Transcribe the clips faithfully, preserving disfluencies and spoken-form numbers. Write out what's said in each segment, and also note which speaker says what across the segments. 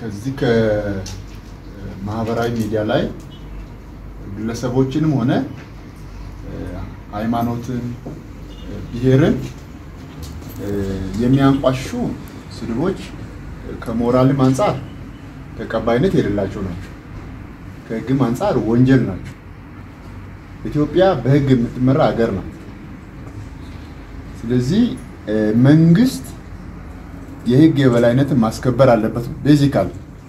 Speaker 1: ከዚህ ከማህበራዊ ሚዲያ ላይ ግለሰቦችንም ሆነ ሃይማኖትን ብሔርን የሚያንቋሹ ስድቦች ከሞራልም አንፃር ተቀባይነት የሌላቸው ናቸው። ከሕግም አንፃር ወንጀል ናቸው። ኢትዮጵያ በሕግ የምትመራ ሀገር ናት። ስለዚህ መንግስት የሕግ የበላይነትን ማስከበር አለበት። ቤዚካሊ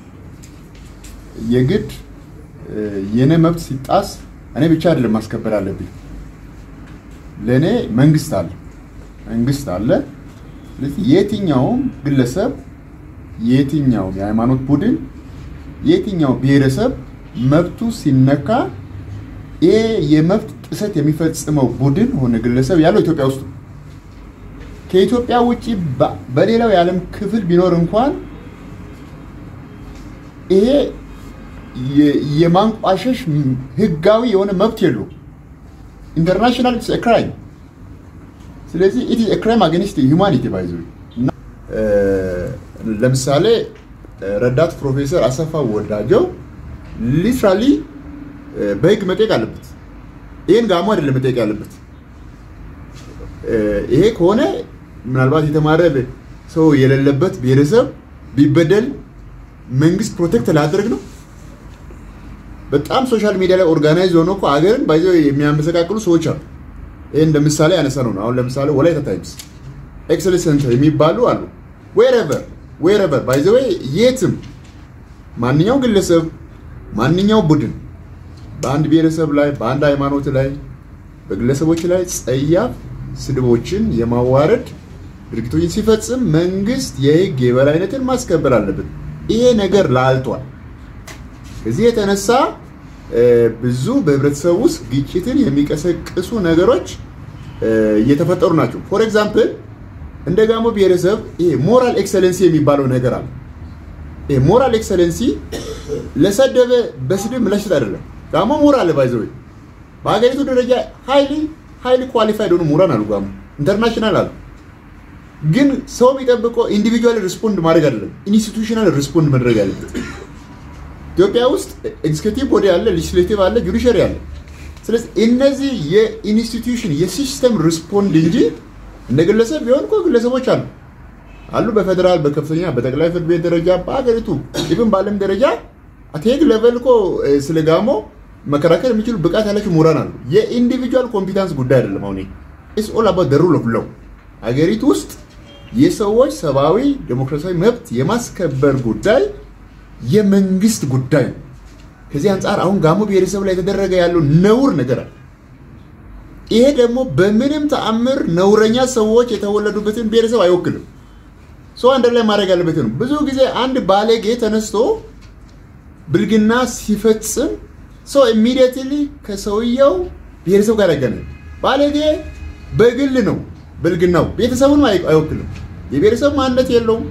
Speaker 1: የግድ የኔ መብት ሲጣስ እኔ ብቻ አይደለም ማስከበር አለብኝ። ለኔ መንግስት አለ መንግስት አለ። ስለዚህ የትኛውም ግለሰብ የትኛውም የሃይማኖት ቡድን የትኛው ብሔረሰብ መብቱ ሲነካ ይሄ የመብት ጥሰት የሚፈጽመው ቡድን ሆነ ግለሰብ ያለው ኢትዮጵያ ውስጥ ከኢትዮጵያ ውጪ በሌላው የዓለም ክፍል ቢኖር እንኳን ይሄ የማንቋሸሽ ህጋዊ የሆነ መብት የለው። ኢንተርናሽናል ኢትስ አ ክራይም። ስለዚህ it is a crime against humanity by the way። ለምሳሌ ረዳት ፕሮፌሰር አሰፋ ወዳጆ ሊትራሊ በህግ መጠየቅ አለበት። ይሄን ጋሞ አይደለም መጠየቅ ያለበት። ይሄ ከሆነ ምናልባት የተማረ ሰው የሌለበት ብሔረሰብ ቢበደል መንግስት ፕሮቴክት ላደርግ ነው። በጣም ሶሻል ሚዲያ ላይ ኦርጋናይዝ ሆኖ እኮ አገርን ባይዘው የሚያመሰቃቅሉ ሰዎች አሉ። ይሄን ለምሳሌ ያነሳ ነው። አሁን ለምሳሌ ወላይታ ታይምስ ኤክሰለንስ ሴንተር የሚባሉ አሉ። wherever wherever by the way የትም ማንኛው ግለሰብ ማንኛው ቡድን በአንድ ብሔረሰብ ላይ በአንድ ሃይማኖት ላይ በግለሰቦች ላይ ጸያፍ ስድቦችን የማዋረድ ድርጊቶችን ሲፈጽም መንግስት የህግ የበላይነትን ማስከበር አለበት። ይሄ ነገር ላልቷል። ከዚህ የተነሳ ብዙ በህብረተሰቡ ውስጥ ግጭትን የሚቀሰቅሱ ነገሮች እየተፈጠሩ ናቸው። ፎር ኤግዛምፕል እንደ ጋሞ ብሔረሰብ ይሄ ሞራል ኤክሰለንሲ የሚባለው ነገር አለ። ይሄ ሞራል ኤክሰለንሲ ለሰደበ በስድብ ምላሽ አይደለም። ጋሞ ሞራል ባይዘው በአገሪቱ ደረጃ ሃይሊ ሃይሊ ኳሊፋይድ ሆኖ ሞራል አሉ። ጋሞ ኢንተርናሽናል አሉ። ግን ሰው የሚጠብቀው ኢንዲቪጁዋል ሪስፖንድ ማድረግ አይደለም፣ ኢንስቲትዩሽናል ሪስፖንድ ማድረግ አለበት። ኢትዮጵያ ውስጥ ኤግዚኪዩቲቭ ቦዲ አለ፣ ሌጂስሌቲቭ አለ፣ ጁዲሻሪ አለ። ስለዚህ እነዚህ የኢንስቲትዩሽን የሲስተም ሪስፖንድ እንጂ እንደ ግለሰብ ቢሆን እኮ ግለሰቦች አሉ አሉ በፌደራል በከፍተኛ በጠቅላይ ፍርድ ቤት ደረጃ በአገሪቱ ኢቭን ባለም ደረጃ አቴግ ሌቨል እኮ ስለጋሞ መከራከር የሚችሉ ብቃት ያላቸው ምሁራን አሉ። የኢንዲቪጁዋል ኮምፒታንስ ጉዳይ አይደለም። አሁን ኢትስ ኦል አባውት ዘ ሩል ኦፍ ሎው። አገሪቱ ውስጥ የሰዎች ሰብአዊ ዲሞክራሲያዊ መብት የማስከበር ጉዳይ የመንግስት ጉዳይ ነው። ከዚህ አንፃር አሁን ጋሞ ብሔረሰብ ላይ የተደረገ ያለው ነውር ነገር አለ። ይሄ ደግሞ በምንም ተአምር ነውረኛ ሰዎች የተወለዱበትን ብሔረሰብ አይወክልም። ሶ አንድ ላይ ማድረግ ያለበት ነው። ብዙ ጊዜ አንድ ባለጌ ተነስቶ ብልግና ሲፈጽም ሶ ኢሚዲየትሊ ከሰውየው ብሔረሰብ ጋር ያገናኛል። ባለጌ በግል ነው ብልግናው፣ ቤተሰቡን አይወክልም። የብሔረሰብ ማንነት የለውም።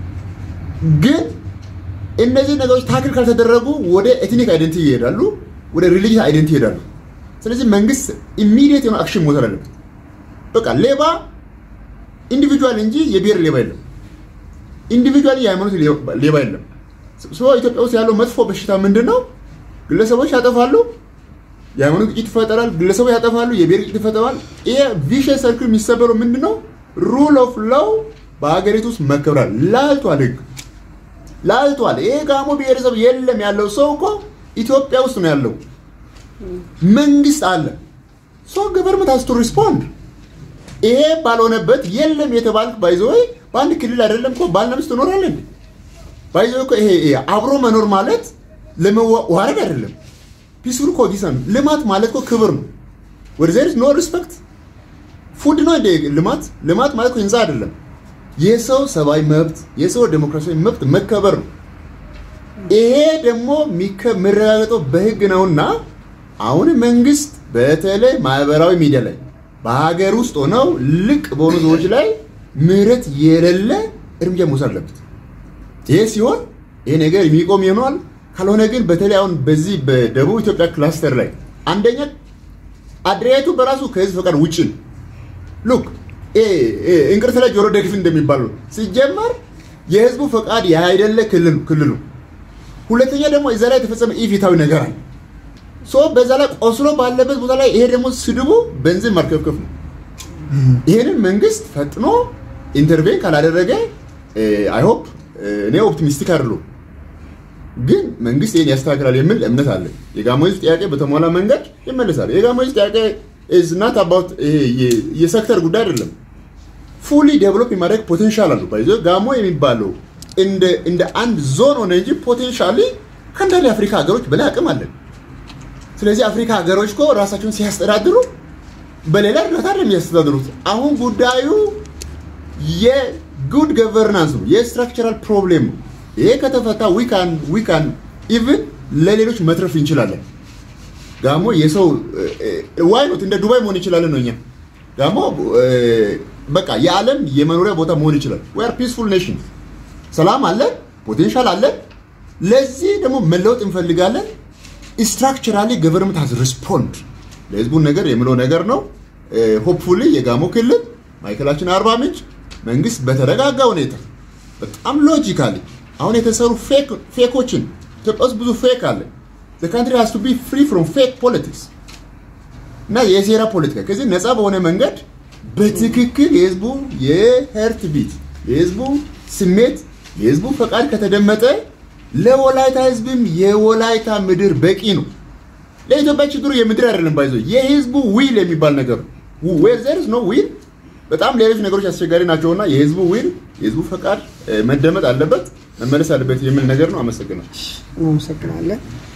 Speaker 1: ግን እነዚህ ነገሮች ታክል ካልተደረጉ ወደ ኤትኒክ አይደንቲቲ ይሄዳሉ፣ ወደ ሪሊጂየስ አይደንቲቲ ይሄዳሉ። ስለዚህ መንግስት ኢሚዲየት የሆነ አክሽን መውሰድ አለበት። በቃ ሌባ ኢንዲቪጁዋል እንጂ የብሔር ሌባ የለም። ኢንዲቪጁዋል የሃይማኖት ሌባ የለም። ሶ ኢትዮጵያ ውስጥ ያለው መጥፎ በሽታ ምንድነው? ግለሰቦች ያጠፋሉ፣ የሃይማኖት ግጭት ይፈጠራል፣ ግለሰቦች ያጠፋሉ፣ የብሔር ግጭት ይፈጠራል። ይሄ ቪሸስ ሰርክል የሚሰበረው ምንድነው? ሩል ኦፍ ሎው በአገሪቱ ውስጥ መከበራል። ላልቷል ህግ ላልቷል። ይሄ ጋሞ ብሔረሰብ የለም ያለው ሰው እኮ ኢትዮጵያ ውስጥ ነው ያለው። መንግስት አለ። ሶ ገቨርንመንት ሃዝ ቱ ሪስፖንድ። ይሄ ባልሆነበት የለም የተባልክ ባይዘው በአንድ ክልል አይደለም እኮ ባልና ሚስት ትኖራለህ እንዴ? ባይዘው እኮ ይሄ አብሮ መኖር ማለት ለመዋረድ አይደለም። ፒስፉል ኮኤግዚስተንስ ልማት ማለት እኮ ክብር ነው። ወደ there is no respect ፉድ ነው እንደ ልማት ልማት ማለት እኮ ህንፃ አይደለም። የሰው ሰብአዊ መብት የሰው ዲሞክራሲያዊ መብት መከበር ነው። ይሄ ደግሞ የሚረጋገጠው በህግ ነውና አሁን መንግስት በተለይ ማህበራዊ ሚዲያ ላይ በሀገር ውስጥ ሆነው ልቅ በሆኑ ሰዎች ላይ ምህረት የሌለ እርምጃ መውሰድ አለበት። ይሄ ሲሆን ይሄ ነገር የሚቆም ይሆናል። ካልሆነ ግን በተለይ አሁን በዚህ በደቡብ ኢትዮጵያ ክላስተር ላይ አንደኛ አድሬቱ በራሱ ከህዝብ ፈቃድ ውጪ ሉክ ኤ እንቅርት ላይ ጆሮ ደግፍ እንደሚባለው ሲጀመር የህዝቡ ፈቃድ ያይደለ ክልሉ ክልሉ ሁለተኛ ደግሞ እዛ ላይ ተፈጸመ ኢፊታዊ ነገር አለ ሶ በዛ ላይ ቆስሎ ባለበት ቦታ ላይ ይሄ ደግሞ ስድቡ በንዝን ማርከፍከፍ ነው ይሄንን መንግስት ፈጥኖ ኢንተርቬን ካላደረገ አይ ሆፕ እኔ ኦፕቲሚስቲክ አይደለሁ ግን መንግስት ይሄን ያስተካክላል የሚል እምነት አለ የጋሞ ህዝብ ጥያቄ በተሟላ መንገድ ይመለሳል የጋሞ ህዝብ ጥያቄ is not about የሴክተር ጉዳይ አይደለም fully develop የማድረግ ፖቴንሻል አለው ባይዞ ጋሞ የሚባለው እንደ እንደ አንድ ዞን ሆነ እንጂ ፖቴንሻሊ ከእንደዚህ አፍሪካ ሀገሮች በላይ አቅም አለ ስለዚህ አፍሪካ ሀገሮች ኮ ራሳቸውን ሲያስተዳድሩ በሌላ እርዳታ ነው የሚያስተዳድሩት አሁን ጉዳዩ የጉድ ገቨርናንስ ነው የስትራክቸራል ፕሮብሌም ይሄ ከተፈታ we can we can even ለሌሎች መትረፍ እንችላለን ጋሞ የሰው ዋይ ነው እንደ ዱባይ መሆን ይችላል ነውኛ ጋሞ በቃ የዓለም የመኖሪያ ቦታ መሆን ይችላል we are peaceful nation ሰላም አለ ፖቴንሻል አለ ለዚህ ደግሞ መለወጥ እንፈልጋለን structurally government has respond ለህዝቡ ነገር የምለው ነገር ነው hopefully የጋሞ ክልል ማይከላችን አርባ ምንጭ መንግስት በተረጋጋ ሁኔታ በጣም ሎጂካሊ አሁን የተሰሩ ፌክ ፌኮችን ኢትዮጵያ ብዙ ፌክ አለ the country has to be free from fake politics እና የሴራ ፖለቲካ ከዚህ ነፃ በሆነ መንገድ በትክክል የህዝቡ የሄርት ቢት የህዝቡ ስሜት የህዝቡ ፈቃድ ከተደመጠ ለወላይታ ህዝብም የወላይታ ምድር በቂ ነው ለኢትዮጵያ ችግሩ የምድር አይደለም ባይዞ የህዝቡ ዊል የሚባል ነገር where there is no will በጣም ሌሎች ነገሮች አስቸጋሪ ናቸውና የህዝቡ ዊል የህዝቡ ፈቃድ መደመጥ አለበት መመለስ አለበት የሚል ነገር ነው አመሰግናለሁ
Speaker 2: አመሰግናለሁ